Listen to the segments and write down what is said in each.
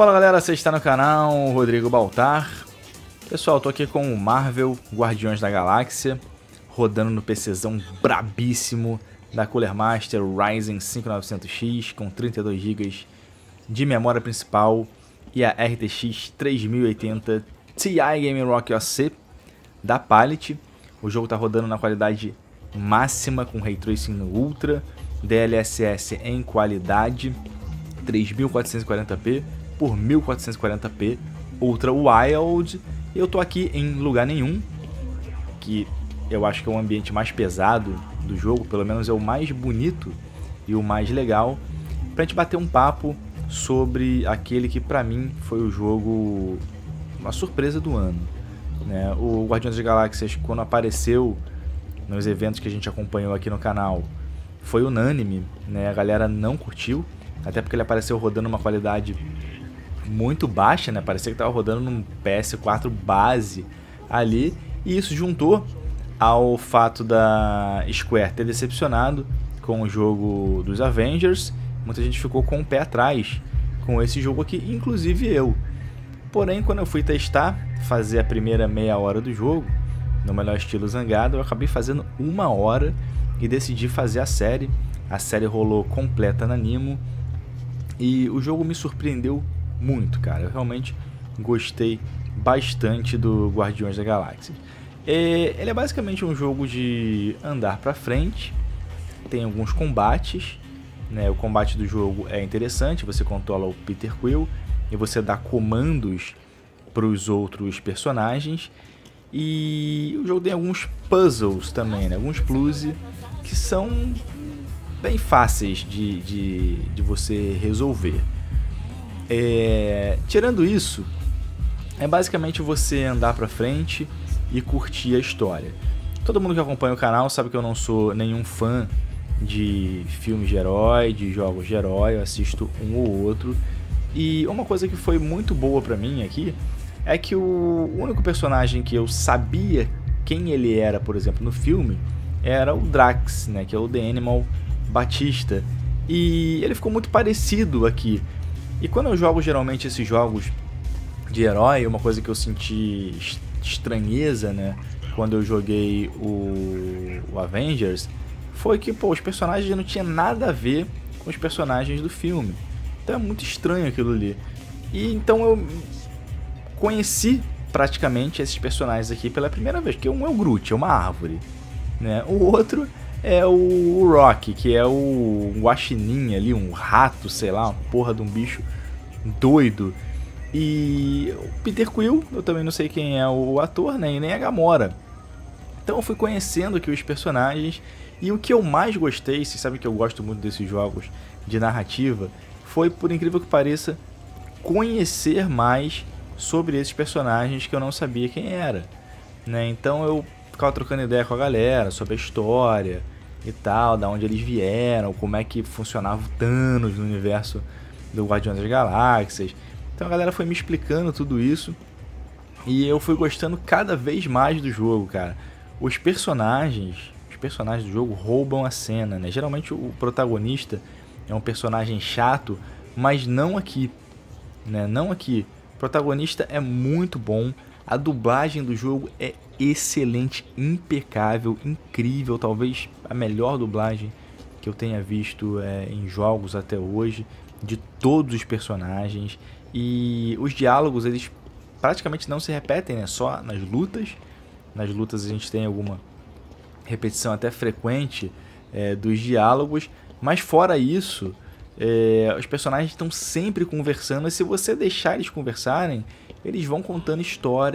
Fala galera, você está no canal Rodrigo Baltar. Pessoal, tô aqui com o Marvel Guardiões da Galáxia, rodando no PCzão brabíssimo da Cooler Master Ryzen 5900X com 32 GB de memória principal e a RTX 3080 Ti Game Rock OC da Palit. O jogo está rodando na qualidade máxima com Ray Tracing no Ultra, DLSS em qualidade 3440p por 1440p Ultra Wild. Eu tô aqui em lugar nenhum, que eu acho que é o ambiente mais pesado do jogo, pelo menos é o mais bonito e o mais legal, pra gente bater um papo sobre aquele que pra mim foi o jogo, uma surpresa do ano, né? O Guardiões das Galáxias, quando apareceu nos eventos que a gente acompanhou aqui no canal, foi unânime, né? A galera não curtiu, até porque ele apareceu rodando uma qualidade muito baixa, né? Parecia que estava rodando num PS4 base ali, e isso juntou ao fato da Square ter decepcionado com o jogo dos Avengers. Muita gente ficou com o pé atrás com esse jogo aqui, inclusive eu. Porém, quando eu fui testar, fazer a primeira meia hora do jogo, no melhor estilo Zangado, eu acabei fazendo 1 hora e decidi fazer a série. A série rolou completa na Animo e o jogo me surpreendeu muito, cara. Eu realmente gostei bastante do Guardiões da Galáxia. Ele é basicamente um jogo de andar pra frente, tem alguns combates, né? O combate do jogo é interessante, você controla o Peter Quill e você dá comandos para os outros personagens. E o jogo tem alguns puzzles também, né? Alguns puzzles que são bem fáceis de você resolver. Tirando isso, é basicamente você andar pra frente e curtir a história. Todo mundo que acompanha o canal sabe que eu não sou nenhum fã de filmes de herói, de jogos de herói, eu assisto um ou outro. E uma coisa que foi muito boa pra mim aqui é que o único personagem que eu sabia quem ele era, por exemplo, no filme, era o Drax, né, que é o The Animal Batista. E ele ficou muito parecido aqui. E quando eu jogo geralmente esses jogos de herói, uma coisa que eu senti estranheza, né, quando eu joguei o Avengers, foi que, pô, os personagens não tinham nada a ver com os personagens do filme. Então é muito estranho aquilo ali. E então eu conheci praticamente esses personagens aqui pela primeira vez, porque um é o Groot, é uma árvore, né? O outro é o Rock, que é o guaxinim ali, um rato, sei lá, uma porra de um bicho doido. E o Peter Quill, eu também não sei quem é o ator, né? E nem a Gamora. Então eu fui conhecendo aqui os personagens. E o que eu mais gostei, vocês sabem que eu gosto muito desses jogos de narrativa, foi, por incrível que pareça, conhecer mais sobre esses personagens que eu não sabia quem era, né? Então eu ficava trocando ideia com a galera sobre a história e tal, da onde eles vieram, como é que funcionava o Thanos no universo do Guardiões das Galáxias. Então a galera foi me explicando tudo isso e eu fui gostando cada vez mais do jogo, cara. Os personagens do jogo roubam a cena, né? Geralmente o protagonista é um personagem chato, mas não aqui, né? Não aqui. O protagonista é muito bom, a dublagem do jogo é excelente, impecável, incrível, talvez a melhor dublagem que eu tenha visto em jogos até hoje, de todos os personagens. E os diálogos, eles praticamente não se repetem, né? Só nas lutas. Nas lutas a gente tem alguma repetição até frequente dos diálogos, mas fora isso, os personagens estão sempre conversando, e se você deixar eles conversarem, eles vão contando história,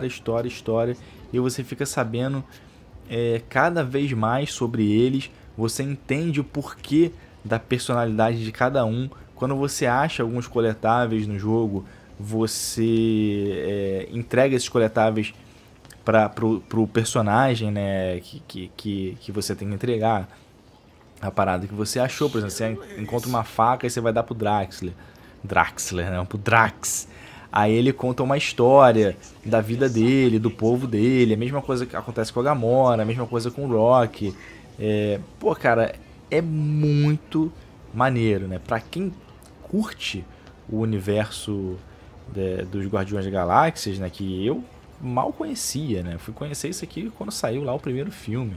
e você fica sabendo cada vez mais sobre eles, você entende o porquê da personalidade de cada um. Quando você acha alguns coletáveis no jogo, você entrega esses coletáveis pro personagem, né, que você tem que entregar a parada que você achou. Por exemplo, você encontra uma faca e você vai dar pro Draxler, né, pro Drax. Aí ele conta uma história da vida dele, do povo dele. A mesma coisa que acontece com a Gamora, a mesma coisa com o Rock. Pô, cara, é muito maneiro, né? Pra quem curte o universo dos Guardiões da Galáxias, né, que eu mal conhecia, né? Fui conhecer isso aqui quando saiu lá o primeiro filme,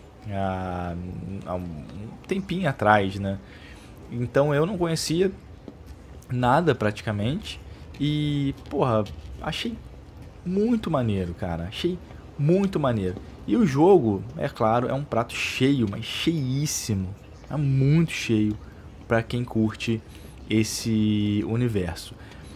há um tempinho atrás, né? Então eu não conhecia nada praticamente e, porra, achei muito maneiro, cara. Achei muito maneiro. E o jogo, é claro, é um prato cheio, mas cheíssimo. É muito cheio pra quem curte esse universo.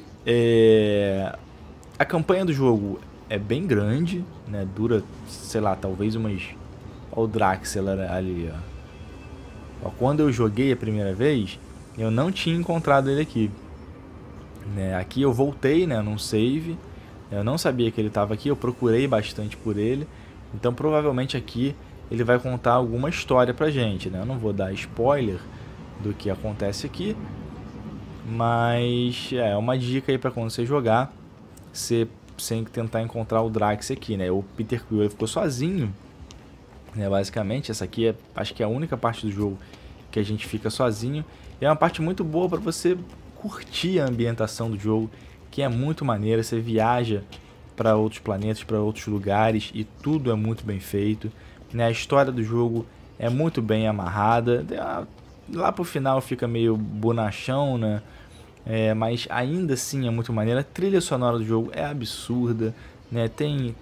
A campanha do jogo é bem grande, né? Dura, sei lá, talvez umas... Olha o Draxler ali, ó. Quando eu joguei a primeira vez, eu não tinha encontrado ele aqui, né? Aqui eu voltei, né, num save. Eu não sabia que ele estava aqui, eu procurei bastante por ele. Então provavelmente aqui ele vai contar alguma história pra gente, né? Eu não vou dar spoiler do que acontece aqui, mas é uma dica aí pra quando você jogar, você tem que tentar encontrar o Drax aqui, né? O Peter Quill ficou sozinho, né? Basicamente, essa aqui acho que é a única parte do jogo que a gente fica sozinho. E é uma parte muito boa para você curtir a ambientação do jogo, que é muito maneira. Você viaja para outros planetas, para outros lugares e tudo é muito bem feito, né? A história do jogo é muito bem amarrada. Lá pro final fica meio bonachão, né? Mas ainda assim é muito maneira. A trilha sonora do jogo é absurda, né? Tem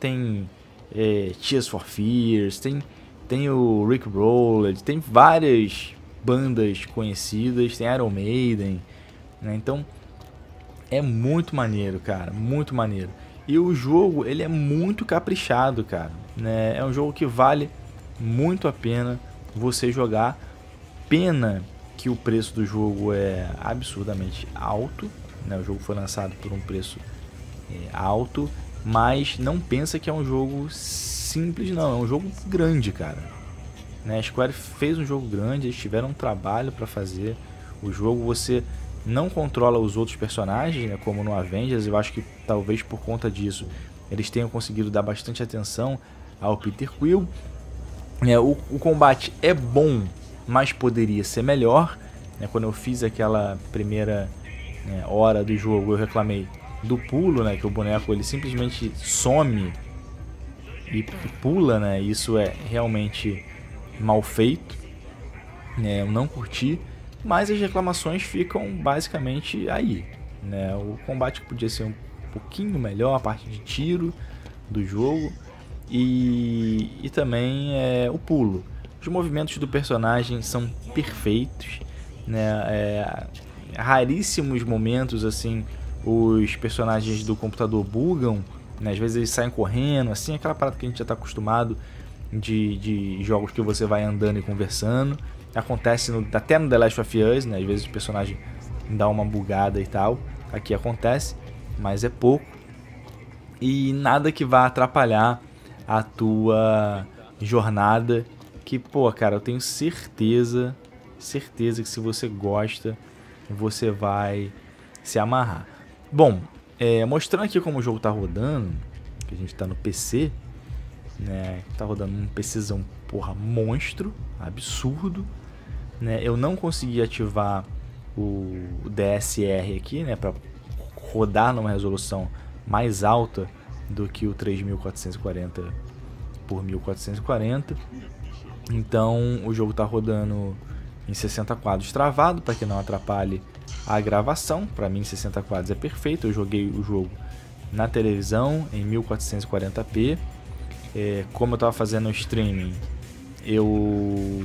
Tears for Fears, tem o Rick Roller, tem várias bandas conhecidas, tem Iron Maiden, né? Então é muito maneiro, cara, muito maneiro. E o jogo, ele é muito caprichado, cara, né? É um jogo que vale muito a pena você jogar. Pena que o preço do jogo é absurdamente alto, né? O jogo foi lançado por um preço alto, mas não pensa que é um jogo simples, não. É um jogo grande, cara, né? A Square fez um jogo grande, eles tiveram um trabalho para fazer o jogo. Você não controla os outros personagens, né, como no Avengers. Eu acho que talvez por conta disso eles tenham conseguido dar bastante atenção ao Peter Quill. O combate é bom, mas poderia ser melhor, né? Quando eu fiz aquela primeira hora do jogo, eu reclamei do pulo, né? Que o boneco ele simplesmente some e pula, né? Isso é realmente mal feito, né? Eu não curti, mas as reclamações ficam basicamente aí, né? O combate podia ser um pouquinho melhor, a parte de tiro do jogo e também o pulo. Os movimentos do personagem são perfeitos, né? Raríssimos momentos assim os personagens do computador bugam, né? Às vezes eles saem correndo, assim, aquela parada que a gente já está acostumado de jogos que você vai andando e conversando. Acontece até no The Last of Us, né? Às vezes o personagem dá uma bugada e tal. Aqui acontece, mas é pouco. E nada que vá atrapalhar a tua jornada. Que, pô, cara, eu tenho certeza que se você gosta, você vai se amarrar. Bom, mostrando aqui como o jogo tá rodando, que a gente tá no PC, né? Tá rodando um PCzão, porra, monstro, absurdo, né? Eu não consegui ativar o DSR aqui, né, para rodar numa resolução mais alta do que o 3440 por 1440. Então o jogo tá rodando em 60 quadros travado, para que não atrapalhe a gravação. Para mim 60 quadros é perfeito. Eu joguei o jogo na televisão em 1440p. Como eu estava fazendo o streaming, eu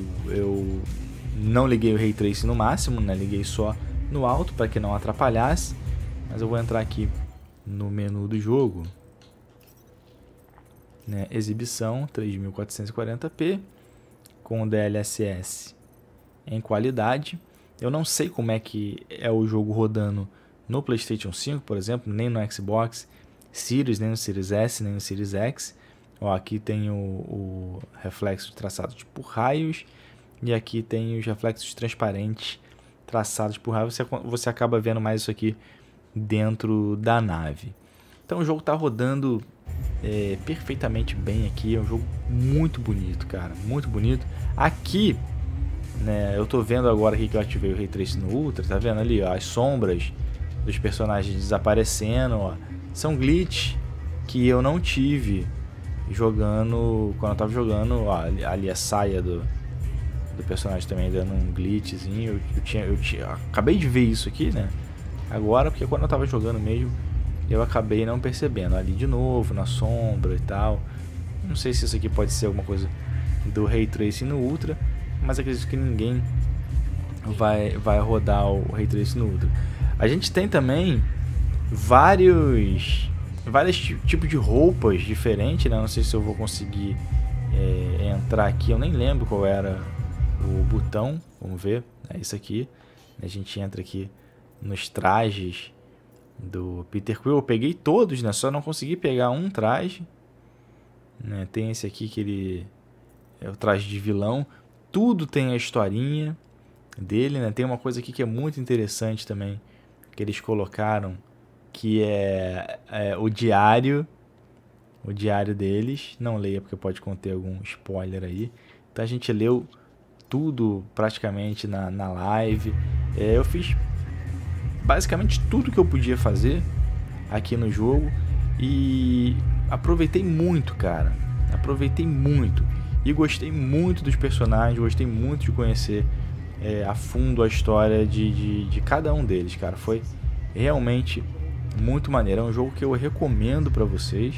não liguei o Ray Tracing no máximo, né? Liguei só no alto para que não atrapalhasse. Mas eu vou entrar aqui no menu do jogo, né? Exibição 3440p com DLSS em qualidade. Eu não sei como é que é o jogo rodando no PlayStation 5, por exemplo, nem no Xbox Series, nem no Series S, nem no Series X. Ó, aqui tem o reflexo traçado por raios e aqui tem os reflexos transparentes traçados por raios. Você acaba vendo mais isso aqui dentro da nave. Então o jogo está rodando perfeitamente bem aqui. É um jogo muito bonito, cara, muito bonito. Aqui, né, eu tô vendo agora aqui que eu ativei o Ray Tracing no Ultra, tá vendo ali, ó, as sombras dos personagens desaparecendo, ó. São glitches que eu não tive jogando, quando eu tava jogando, ó, ali a saia do personagem também dando um glitchzinho. Eu acabei de ver isso aqui, né? Agora, porque quando eu tava jogando mesmo, eu acabei não percebendo. Ali de novo, na sombra e tal. Não sei se isso aqui pode ser alguma coisa do Ray Tracing no Ultra, mas acredito que ninguém vai rodar o Ray Tracing no Ultra. A gente tem também vários tipos de roupas diferentes, né? Não sei se eu vou conseguir entrar aqui. Eu nem lembro qual era o botão. Vamos ver. É isso aqui. A gente entra aqui nos trajes do Peter Quill. Eu peguei todos, né? Só não consegui pegar um traje, né? Tem esse aqui que ele é o traje de vilão. Tudo tem a historinha dele, né? Tem uma coisa aqui que é muito interessante também, que eles colocaram, que é o diário deles. Não leia porque pode conter algum spoiler aí. Então a gente leu tudo praticamente na live. Eu fiz basicamente tudo que eu podia fazer aqui no jogo e aproveitei muito, cara. Aproveitei muito e gostei muito dos personagens, gostei muito de conhecer a fundo a história de cada um deles, cara. Foi realmente muito maneiro. É um jogo que eu recomendo pra vocês,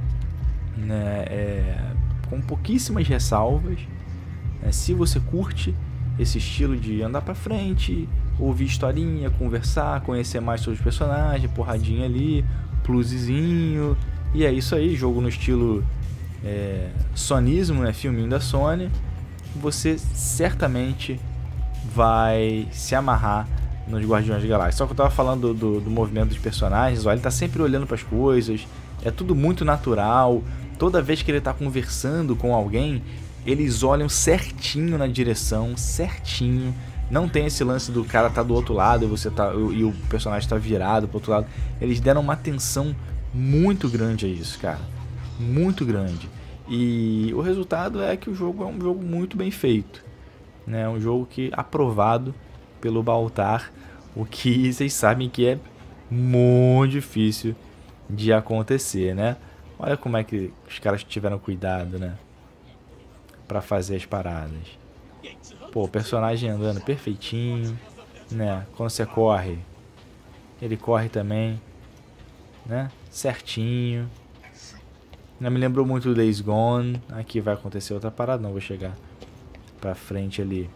né? Com pouquíssimas ressalvas, né? Se você curte esse estilo de andar pra frente, ouvir historinha, conversar, conhecer mais sobre os personagens, porradinha ali, plusezinho, e é isso aí. Jogo no estilo sonismo, né? Filminho da Sony. Você certamente vai se amarrar nos Guardiões da Galáxia. Só que eu tava falando do movimento dos personagens, ó, ele tá sempre olhando para as coisas, é tudo muito natural. Toda vez que ele tá conversando com alguém, eles olham certinho na direção, certinho. Não tem esse lance do cara tá do outro lado e o personagem tá virado pro outro lado. Eles deram uma atenção muito grande a isso, cara. Muito grande. E o resultado é que o jogo é um jogo muito bem feito, né? É um jogo que aprovado pelo Baltar, o que vocês sabem que é muito difícil de acontecer, né? Olha como é que os caras tiveram cuidado, né? Pra fazer as paradas. Pô, o personagem andando perfeitinho, né? Quando você corre, ele corre também, né? Certinho. Não me lembrou muito do Days Gone. Aqui vai acontecer outra parada, não vou chegar pra frente ali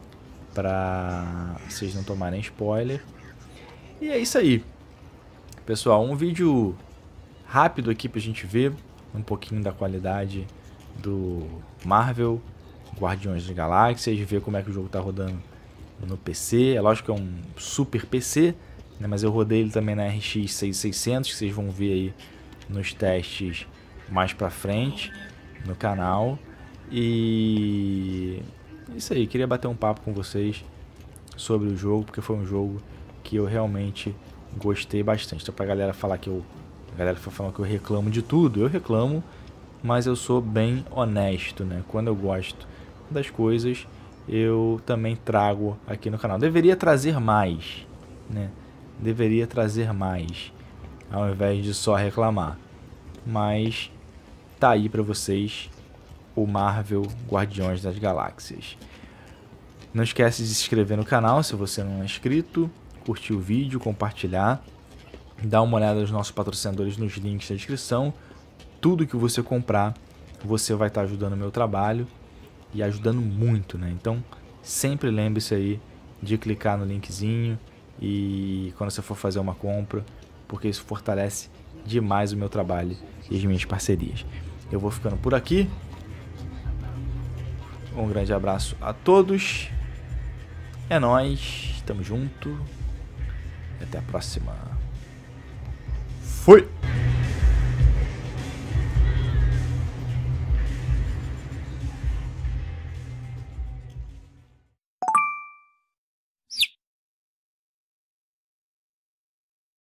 pra vocês não tomarem spoiler. E é isso aí, pessoal. Um vídeo rápido aqui pra gente ver um pouquinho da qualidade do Marvel Guardiões da Galáxia, e ver como é que o jogo tá rodando no PC. É lógico que é um super PC, né? Mas eu rodei ele também na RX 6600, que vocês vão ver aí nos testes mais pra frente no canal. E é isso aí, queria bater um papo com vocês sobre o jogo, porque foi um jogo que eu realmente gostei bastante. Então, pra galera falar que a galera foi falando que eu reclamo de tudo, eu reclamo, mas eu sou bem honesto, né? Quando eu gosto das coisas, eu também trago aqui no canal. Deveria trazer mais, né? Deveria trazer mais, ao invés de só reclamar. Mas tá aí pra vocês o Marvel Guardiões das Galáxias. Não esquece de se inscrever no canal se você não é inscrito, curtir o vídeo, compartilhar, dar uma olhada nos nossos patrocinadores nos links da descrição. Tudo que você comprar, você vai estar ajudando o meu trabalho e ajudando muito, né? Então, sempre lembre-se aí de clicar no linkzinho e quando você for fazer uma compra, porque isso fortalece demais o meu trabalho e as minhas parcerias. Eu vou ficando por aqui. Um grande abraço a todos. É nóis. Tamo junto. E até a próxima. Fui!